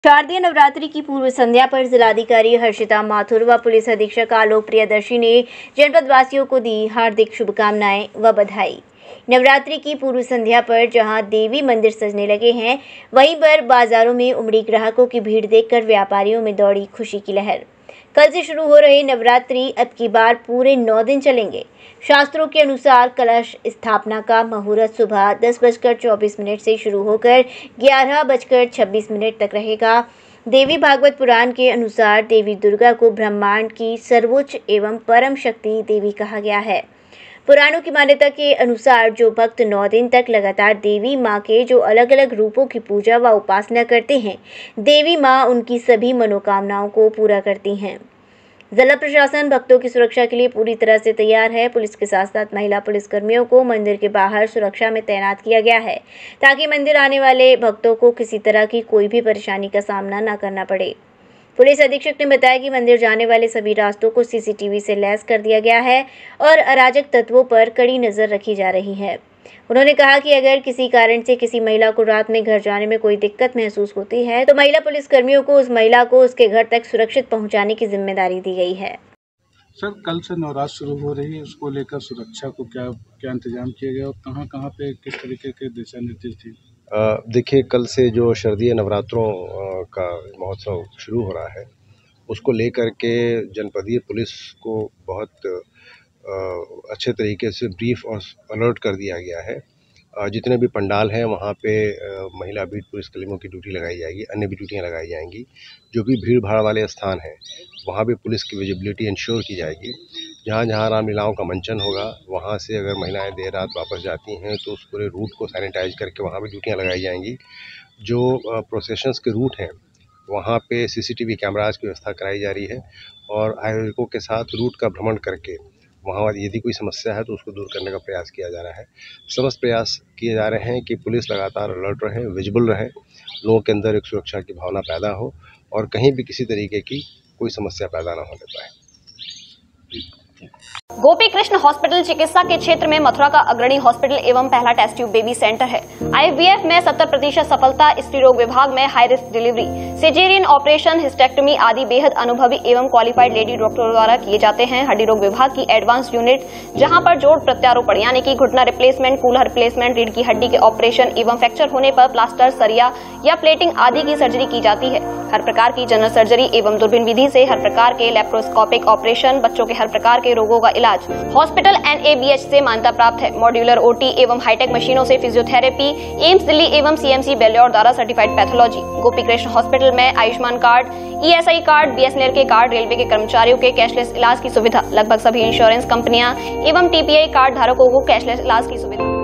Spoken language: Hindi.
शारदीय नवरात्रि की पूर्व संध्या पर जिलाधिकारी हर्षिता माथुर व पुलिस अधीक्षक आलोक प्रियदर्शी ने जनपद वासियों को दी हार्दिक शुभकामनाएं व बधाई। नवरात्रि की पूर्व संध्या पर जहां देवी मंदिर सजने लगे हैं, वहीं पर बाजारों में उमड़ी ग्राहकों की भीड़ देखकर व्यापारियों में दौड़ी खुशी की लहर। कल से शुरू हो रहे नवरात्रि अब की बार पूरे 9 दिन चलेंगे। शास्त्रों के अनुसार कलश स्थापना का मुहूर्त सुबह 10:24 से शुरू होकर 11:26 तक रहेगा। देवी भागवत पुराण के अनुसार देवी दुर्गा को ब्रह्मांड की सर्वोच्च एवं परम शक्ति देवी कहा गया है। पुराणों की मान्यता के अनुसार जो भक्त 9 दिन तक लगातार देवी माँ के जो अलग अलग रूपों की पूजा व उपासना करते हैं, देवी माँ उनकी सभी मनोकामनाओं को पूरा करती हैं। जिला प्रशासन भक्तों की सुरक्षा के लिए पूरी तरह से तैयार है। पुलिस के साथ साथ महिला पुलिसकर्मियों को मंदिर के बाहर सुरक्षा में तैनात किया गया है, ताकि मंदिर आने वाले भक्तों को किसी तरह की कोई भी परेशानी का सामना न करना पड़े। पुलिस अधीक्षक ने बताया कि मंदिर जाने वाले सभी रास्तों को सीसीटीवी से लैस कर दिया गया है और अराजक तत्वों पर कड़ी नजर रखी जा रही है। उन्होंने कहा कि अगर किसी कारण से किसी महिला को रात में घर जाने में कोई दिक्कत महसूस होती है, तो महिला पुलिसकर्मियों को उस महिला को उसके घर तक सुरक्षित पहुंचाने की जिम्मेदारी दी गई है। सर, कल से नवरात्र शुरू हो रही है, उसको लेकर सुरक्षा को क्या इंतजाम किया गया और कहाँ पे किस तरीके के दिशा निर्देश थे? देखिए, कल से जो शारदीय नवरात्रों का महोत्सव शुरू हो रहा है, उसको लेकर के जनपदीय पुलिस को बहुत अच्छे तरीके से ब्रीफ और अलर्ट कर दिया गया है। जितने भी पंडाल हैं वहाँ पे महिला बीट पुलिसकर्मियों की ड्यूटी लगाई जाएगी, अन्य भी ड्यूटियाँ लगाई जाएंगी। जो भी भीड़ भाड़ वाले स्थान हैं वहाँ भी पुलिस की विजिबिलिटी इंश्योर की जाएगी। जहाँ जहाँ रामलीलाओं का मंचन होगा, वहाँ से अगर महिलाएं देर रात वापस जाती हैं तो उस पूरे रूट को सैनिटाइज करके वहाँ भी ड्यूटियाँ लगाई जाएंगी। जो प्रोसेशंस के रूट हैं वहाँ पे सीसीटीवी कैमराज की व्यवस्था कराई जा रही है और आयोजकों के साथ रूट का भ्रमण करके वहाँ यदि कोई समस्या है तो उसको दूर करने का प्रयास किया जा रहा है। समस्त प्रयास किए जा रहे हैं कि पुलिस लगातार अलर्ट रहे, विजिबल रहे, लोगों के अंदर एक सुरक्षा की भावना पैदा हो और कहीं भी किसी तरीके की कोई समस्या पैदा ना होने पाए। गोपी कृष्ण हॉस्पिटल चिकित्सा के क्षेत्र में मथुरा का अग्रणी हॉस्पिटल एवं पहला टेस्ट ट्यूब बेबी सेंटर है। IVF में 70% सफलता, स्त्री रोग विभाग में high risk delivery, caesarean operation, hysterectomy आदि बेहद अनुभवी एवं क्वालिफाइड लेडी डॉक्टरों द्वारा किए जाते हैं। हड्डी रोग विभाग की एडवांस यूनिट, जहां पर जोड़ प्रत्यारोपण यानी कि घुटना रिप्लेसमेंट, कूल्हा रिप्लेसमेंट, रीढ़ की हड्डी के ऑपरेशन एवं फ्रैक्चर होने पर प्लास्टर, सरिया या प्लेटिंग आदि की सर्जरी की जाती है। हर प्रकार की जनरल सर्जरी एवं दूरबीन विधि से हर प्रकार के लेप्रोस्कोपिक ऑपरेशन, बच्चों के हर प्रकार के रोगों का इलाज। हॉस्पिटल NABH से मान्यता प्राप्त है। मॉड्यूलर OT एवं हाईटेक मशीनों से फिजियोथेरेपी, एम्स दिल्ली एवं CMC बेल्योर द्वारा certified pathology. Gopi Krishna hospital में Ayushman card, ESI card, BSNL के कार्ड, रेलवे के कर्मचारियों के कैशलेस इलाज की सुविधा। लगभग सभी इंश्योरेंस कंपनियां एवं TPI कार्ड धारकों को कैशलेस इलाज की सुविधा।